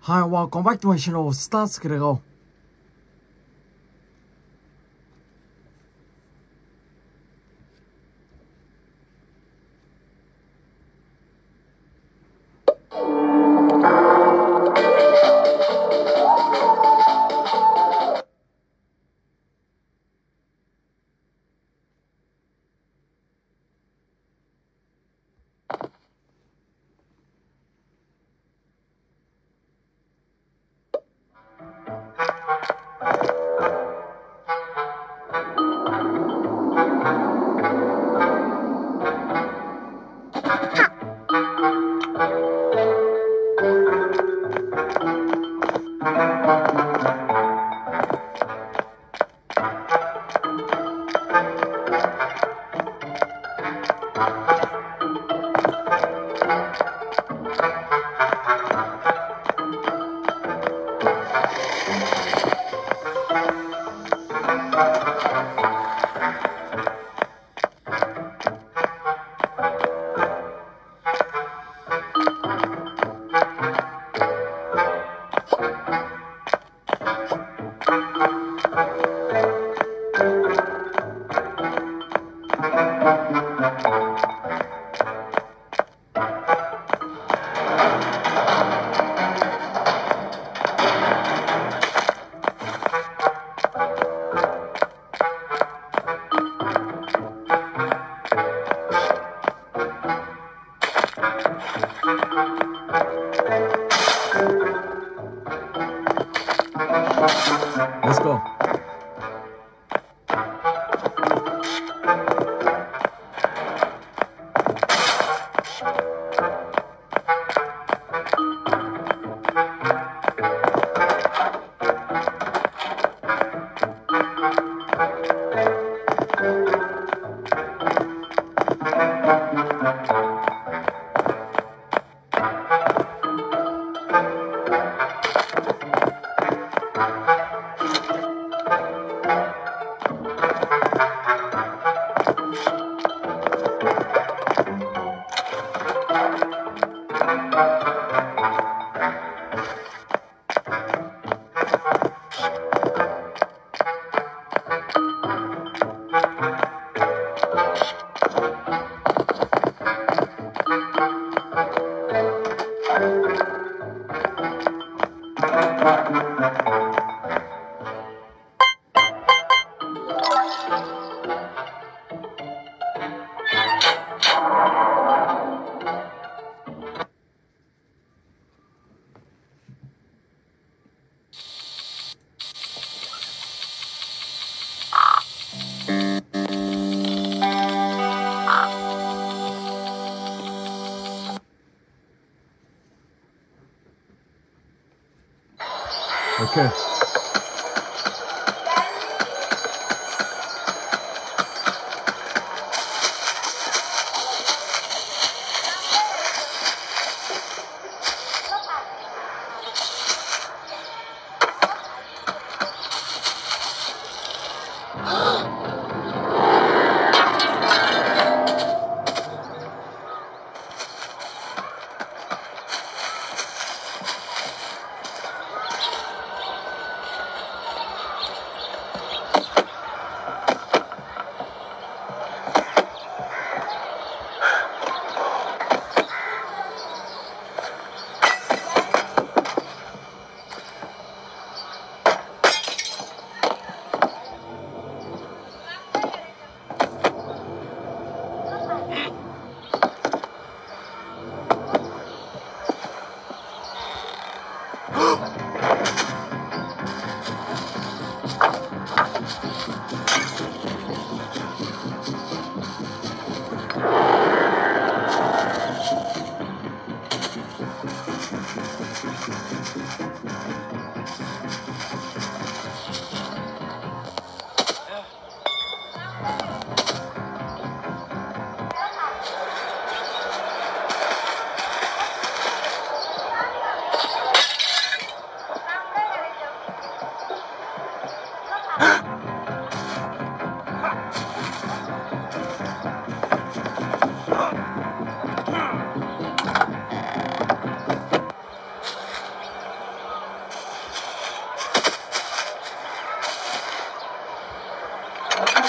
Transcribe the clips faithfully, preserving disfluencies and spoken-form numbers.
Hi, welcome back to my channel. Start gonna go. Let's go. Okay.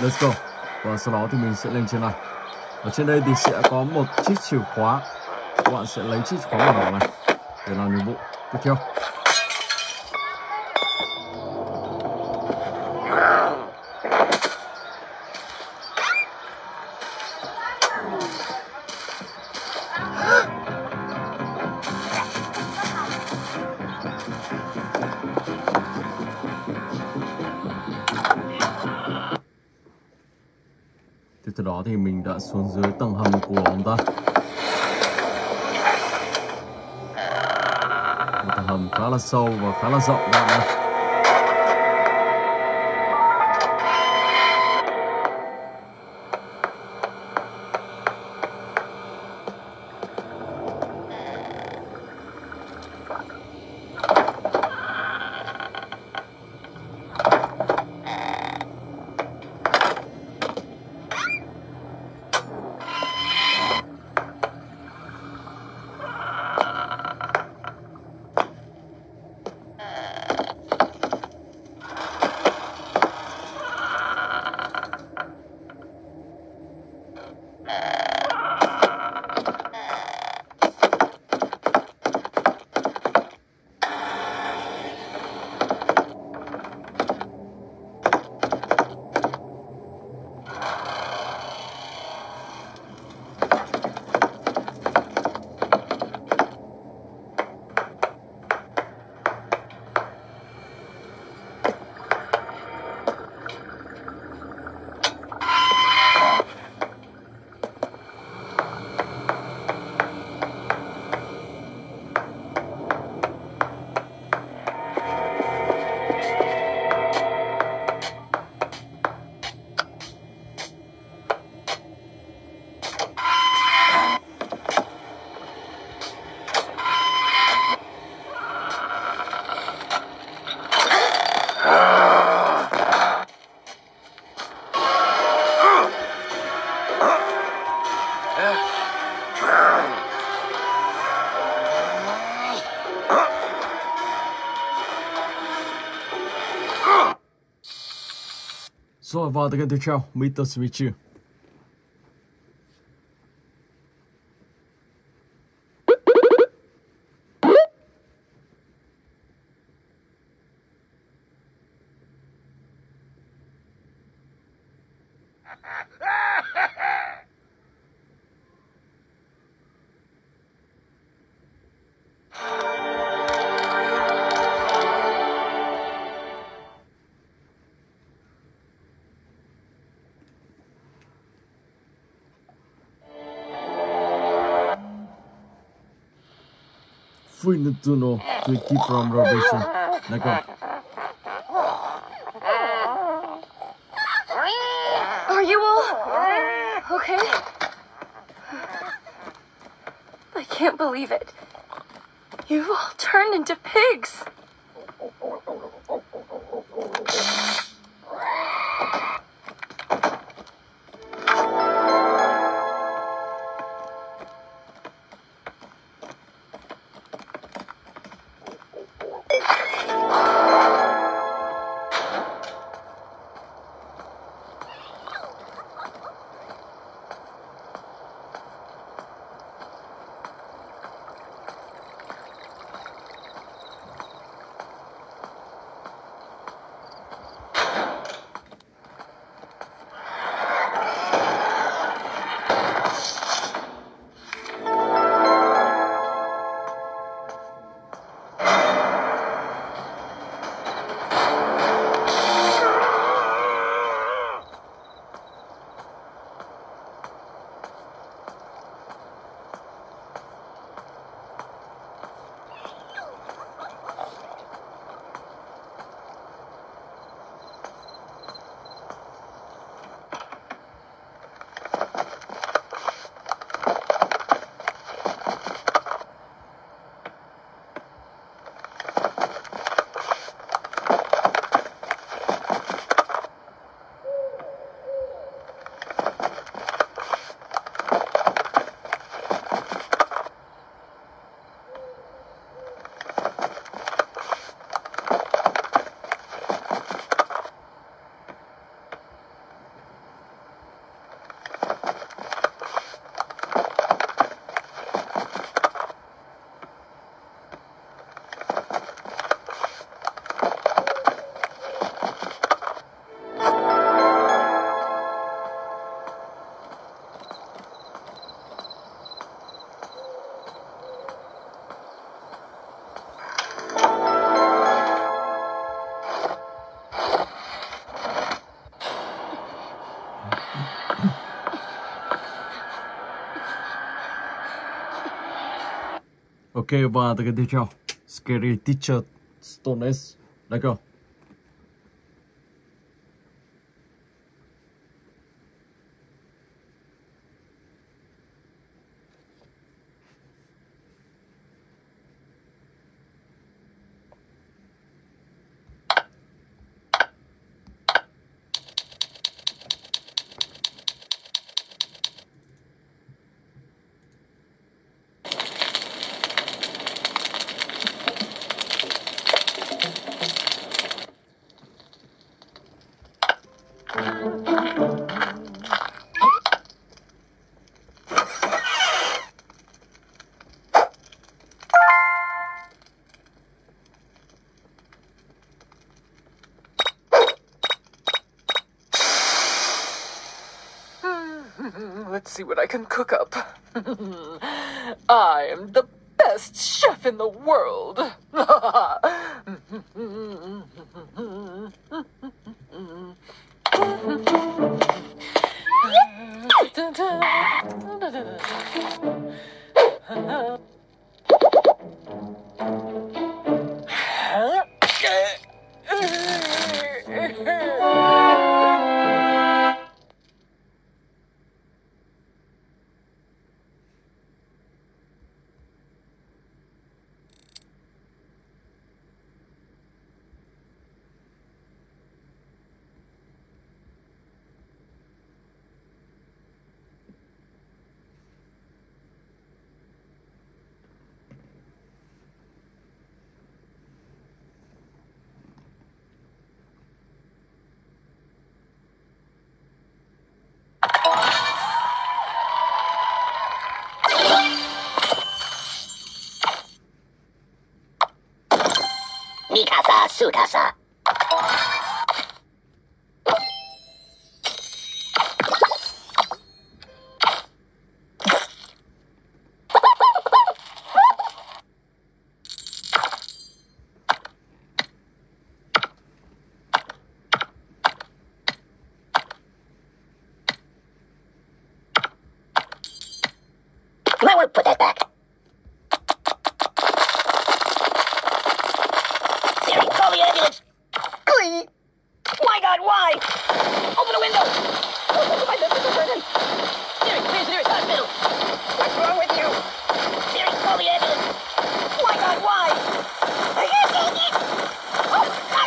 Let's go. Và sau đó thì mình sẽ lên trên này. Ở trên đây thì sẽ có một chiếc chìa khóa. Các bạn sẽ lấy chiếc chìa khóa màu đỏ này để làm nhiệm vụ tiếp theo. Tiếp từ đó thì mình đã xuống dưới tầng hầm của ông ta. Một tầng hầm khá là sâu và khá là rộng các bạn ạ. Rồi vào tới kênh tiếp theo, mít tơ Switch. Free the tunnel to keep from rubbish. Let go. Are you all okay? I can't believe it. You've all turned into pigs. và từ cái tiếp theo Scary Teacher Stone Age. Let's go. Let's see what I can cook up. I am the best chef in the world. Mikasa Sukasa. You might want to put that back. Siri, call the ambulance. Glee. My God, why? Open a window. My business is hurting. Siri, where's the nearest hospital? What's wrong with you? Siri, call the ambulance. My God, why? I can't take it. Oh, God.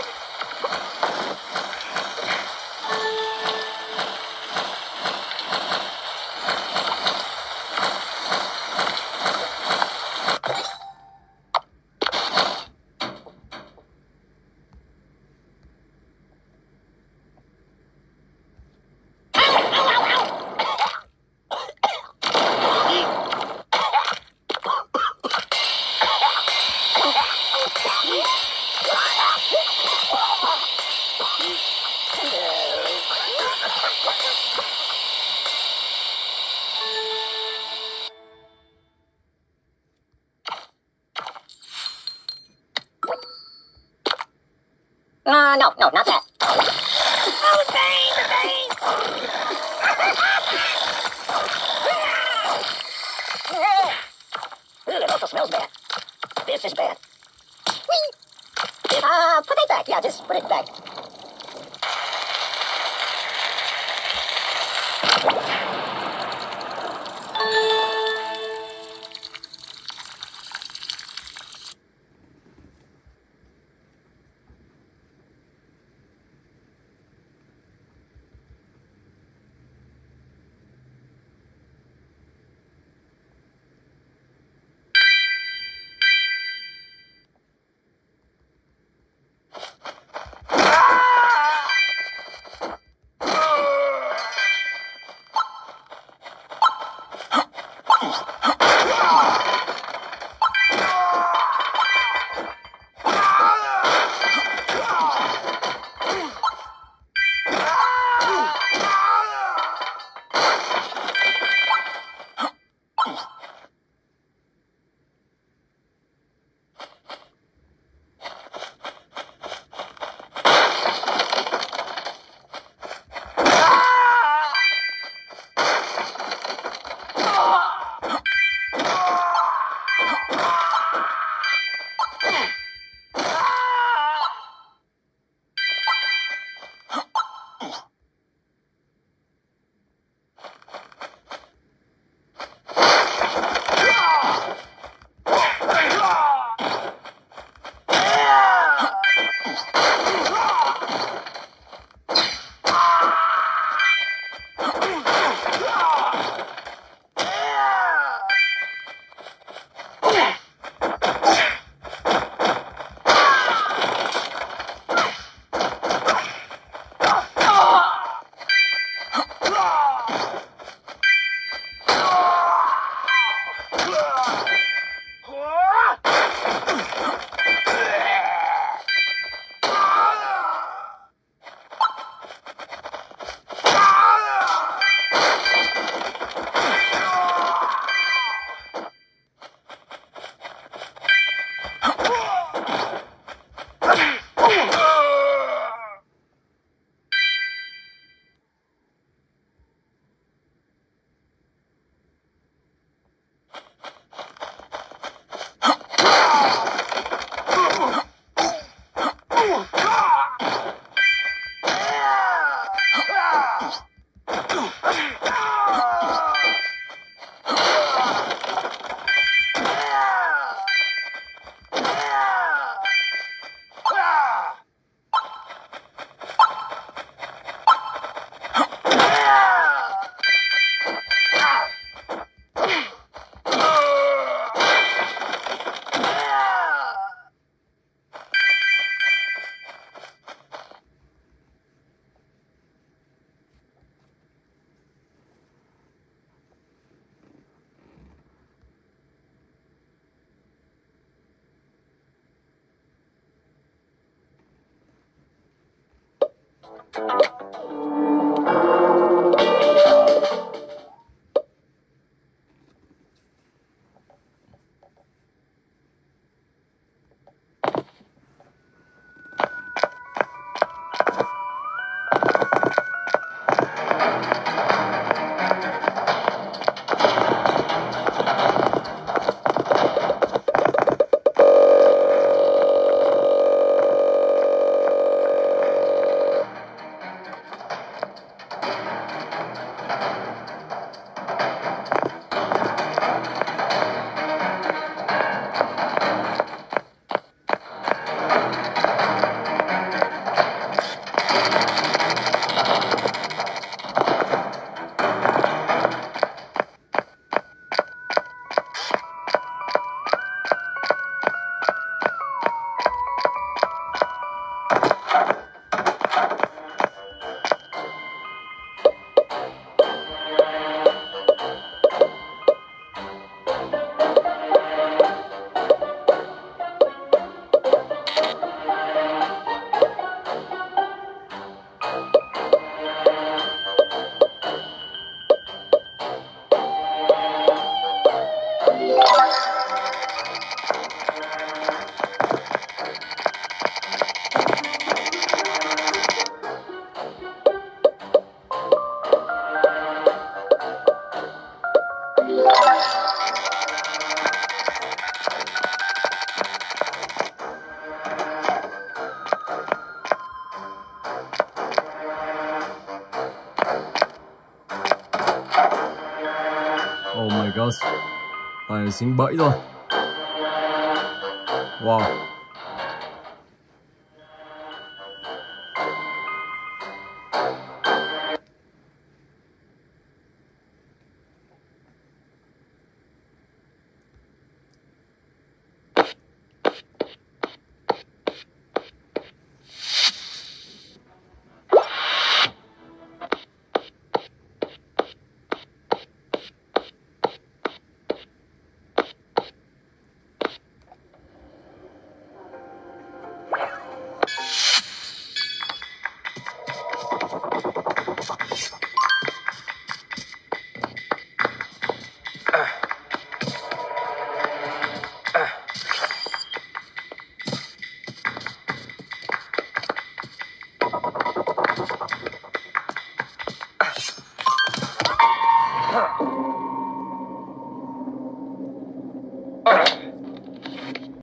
Uh, no, no, not that. Oh, the pain, the pain! Ooh, it also smells bad. This is bad. Whee! Uh, put it back. Yeah, just put it back. Oh my god, tài dính bẫy rồi. Wow.